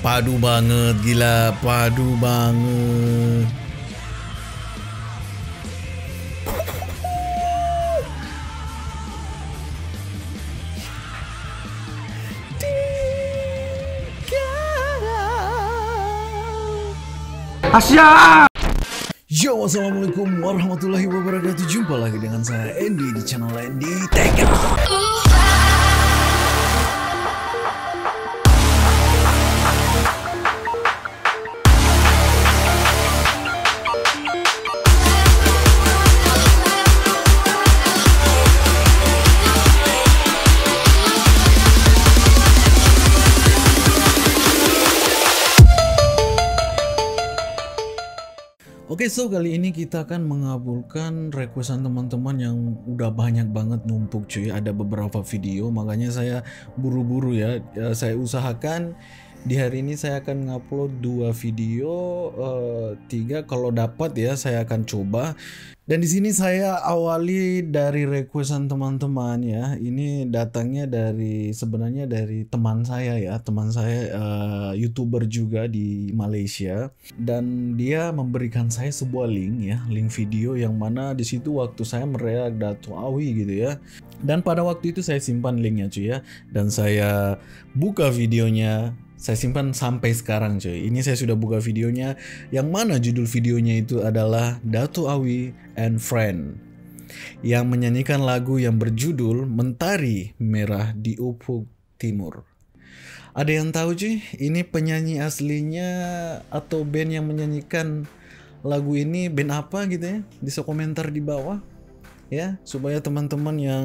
Padu banget, gila, padu banget. Asya. Yo, assalamualaikum warahmatullahi wabarakatuh. Jumpa lagi dengan saya Andy di channel Andy Tega. Oke, so kali ini kita akan mengabulkan requestan teman-teman yang udah banyak banget numpuk cuy. Ada beberapa video, makanya saya buru-buru ya. Saya usahakan di hari ini saya akan ngupload 2 video, 3 kalau dapat ya saya akan coba. Dan di sini saya awali dari requestan teman-teman ya. Ini datangnya dari sebenarnya dari teman saya ya, teman saya YouTuber juga di Malaysia, dan dia memberikan saya sebuah link ya, link video yang mana di situ waktu saya mereak Dato' Awi gitu ya. Dan pada waktu itu saya simpan linknya cuy ya, dan saya buka videonya. Saya simpan sampai sekarang cuy. Ini saya sudah buka videonya, yang mana judul videonya itu adalah Dato' Awi and Friend, yang menyanyikan lagu yang berjudul Mentari Merah di Ufuk Timur. Ada yang tahu cuy, ini penyanyi aslinya atau band yang menyanyikan lagu ini band apa gitu ya? Bisa komentar di bawah ya, supaya teman-teman yang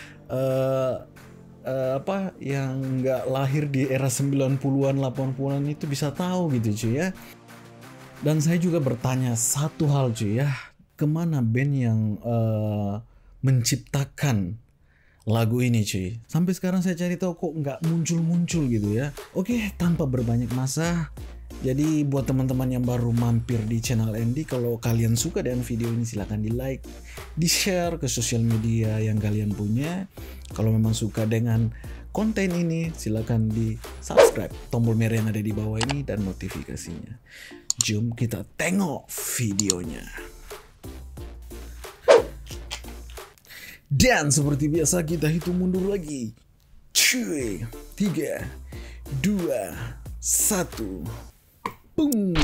yang nggak lahir di era 90-an 80-an itu bisa tahu gitu cuy ya. Dan saya juga bertanya satu hal cuy ya, kemana band yang menciptakan lagu ini cuy. Sampai sekarang saya cari tahu kok nggak muncul-muncul gitu ya. Oke, tanpa berbanyak masa, jadi buat teman-teman yang baru mampir di channel Andy, kalau kalian suka dengan video ini silahkan di like, di share ke sosial media yang kalian punya. Kalau memang suka dengan konten ini silahkan di subscribe, tombol merah yang ada di bawah ini, dan notifikasinya. Jom kita tengok videonya. Dan seperti biasa kita hitung mundur lagi. Cuy, 3, 2, 1. Boom.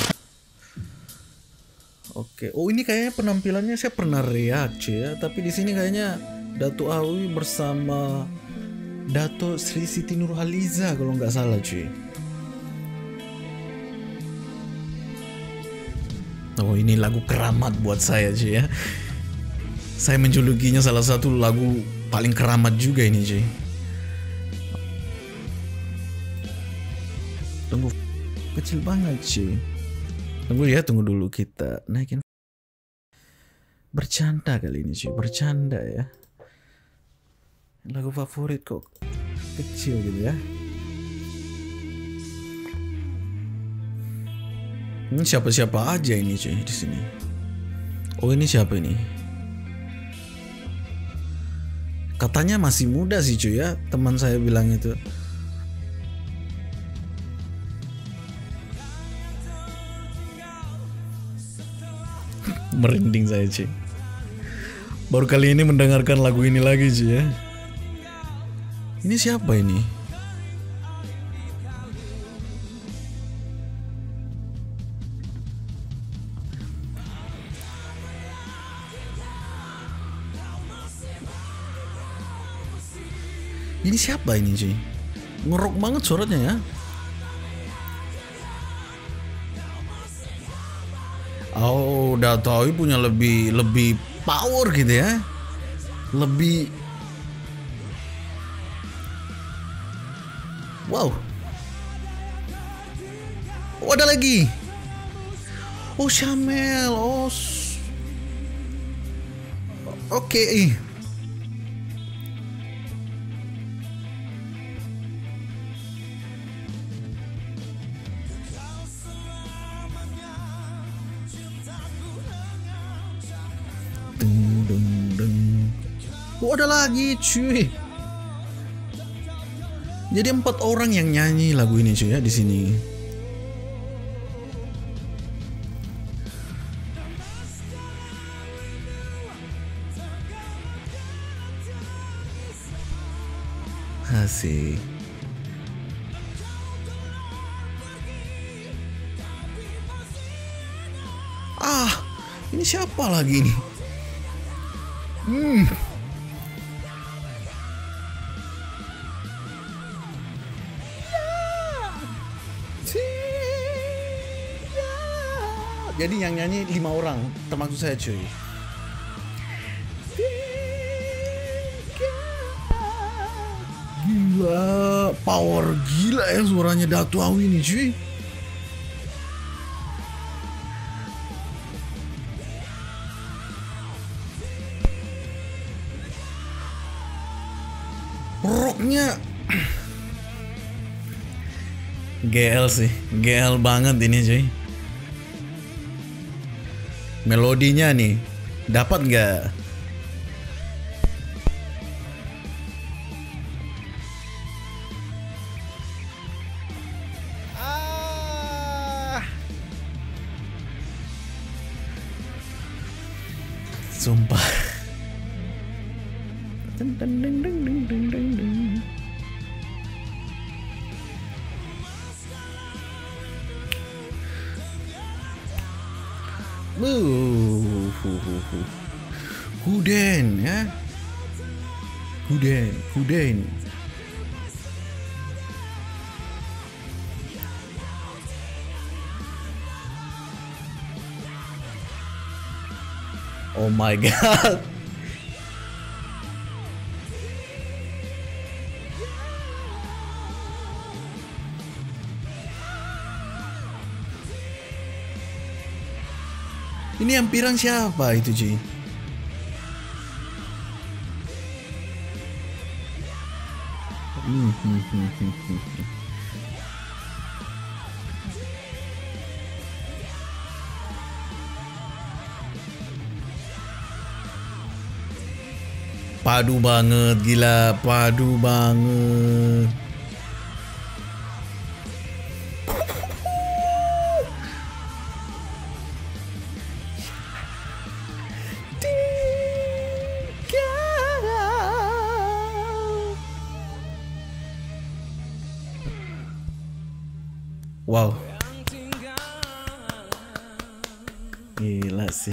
Oke, oh ini kayaknya penampilannya saya pernah react ya, tapi di sini kayaknya Dato' Awi bersama Dato' Sri Siti Nurhaliza kalau nggak salah cuy. Oh ini lagu keramat buat saya cuy ya. Saya menjulukinya salah satu lagu paling keramat juga ini cuy. Tunggu, kecil banget cuy. Tunggu ya, tunggu dulu kita naikin. Bercanda kali ini cuy, bercanda ya. Lagu favorit kok kecil gitu ya. Ini siapa-siapa aja ini cuy di sini. Oh ini siapa ini? Katanya masih muda sih cuy ya, teman saya bilang itu. Merinding saya cuy. Baru kali ini mendengarkan lagu ini lagi cuy ya. Ini siapa ini? Ini siapa ini cuy? Ngerok banget suaranya ya. Oh, Dato' Awi punya lebih power gitu ya. Lebih wow. Oh, ada lagi. Oh, Syamel. Oh. Oke. Oh, ada lagi cuy. Jadi 4 orang yang nyanyi lagu ini cuy ya di sini. Asik. Ah, ini siapa lagi nih? Jadi yang nyanyi 5 orang, termasuk saya cuy. Gila, power gila ya suaranya Dato' Awi ini cuy. Rocknya GL sih, GL banget ini cuy. Melodinya nih, dapat nggak? Sumpah. Huden ya. Huden. Oh my god. Ini yang pirang siapa itu, Ji? Padu banget, gila, padu banget. Wow, gila sih.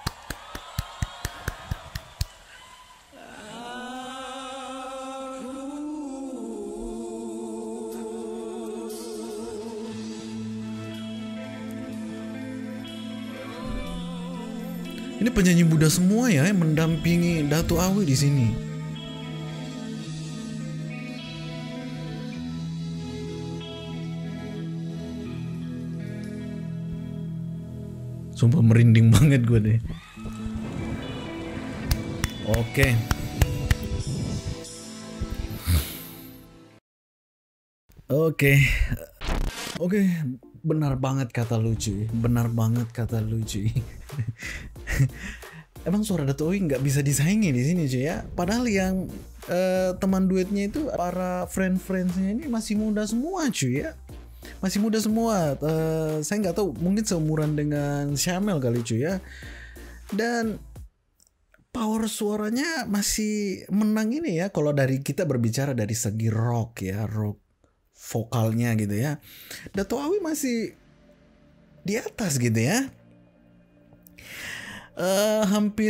Ini penyanyi muda semua ya yang mendampingi Dato' Awi di sini. Sumpah merinding banget gue deh. Oke. Oke, benar banget kata lu cuy. Benar banget kata lu cuy. Emang suara Dato' Awi nggak bisa disaingi di sini cuy ya. Padahal yang teman duetnya itu para friends-friendsnya ini masih muda semua cuy ya. Masih muda semua. Saya nggak tahu, mungkin seumuran dengan Syamel kali cuy ya. Dan power suaranya masih menang ini ya. Kalau dari kita berbicara dari segi rock ya, rock vokalnya gitu ya. Dato' Awi masih di atas gitu ya. Hampir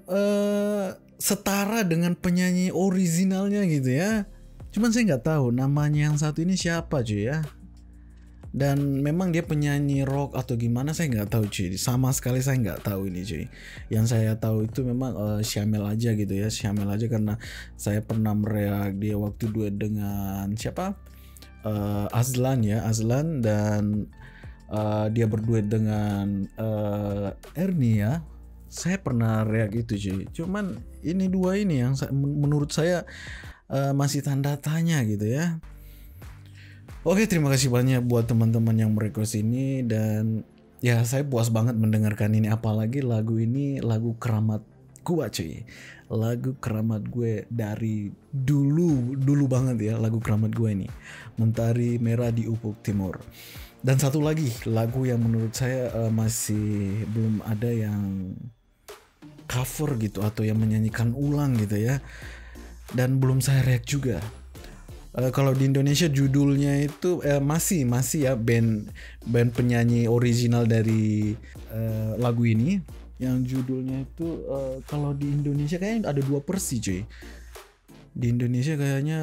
setara dengan penyanyi originalnya gitu ya. Cuman saya nggak tahu namanya yang satu ini siapa cuy ya. Dan memang dia penyanyi rock atau gimana saya nggak tahu cuy. Sama sekali saya nggak tahu ini cuy. Yang saya tahu itu memang Syamel aja gitu ya. Syamel aja karena saya pernah mereak dia waktu duet dengan siapa? Azlan ya. Azlan dan dia berduet dengan Ernie ya. Saya pernah reak itu cuy. Cuman ini dua ini yang menurut saya masih tanda tanya gitu ya. Oke, terima kasih banyak buat teman-teman yang merequest ini. Dan ya saya puas banget mendengarkan ini. Apalagi lagu ini lagu keramat gue cuy. Lagu keramat gue dari dulu banget ya. Lagu keramat gue ini, Mentari Merah di Ufuk Timur. Dan satu lagi lagu yang menurut saya masih belum ada yang cover gitu atau yang menyanyikan ulang gitu ya. Dan belum saya react juga. Kalau di Indonesia judulnya itu masih ya band penyanyi original dari lagu ini yang judulnya itu kalau di Indonesia kayaknya ada 2 versi cuy. Di Indonesia kayaknya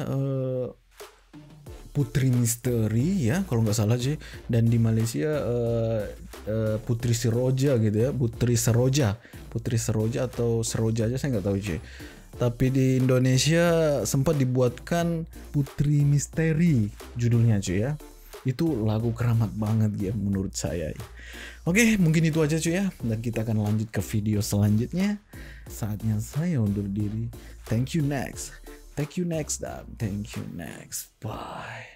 Putri Misteri ya kalau nggak salah cuy, dan di Malaysia Putri Seroja gitu ya, Putri Seroja atau Seroja aja saya nggak tahu cuy. Tapi di Indonesia sempat dibuatkan Putri Misteri judulnya cuy ya. Itu lagu keramat banget ya menurut saya. Oke, mungkin itu aja cuy ya. Dan kita akan lanjut ke video selanjutnya. Saatnya saya undur diri. Thank you next. Dan thank you next. Bye.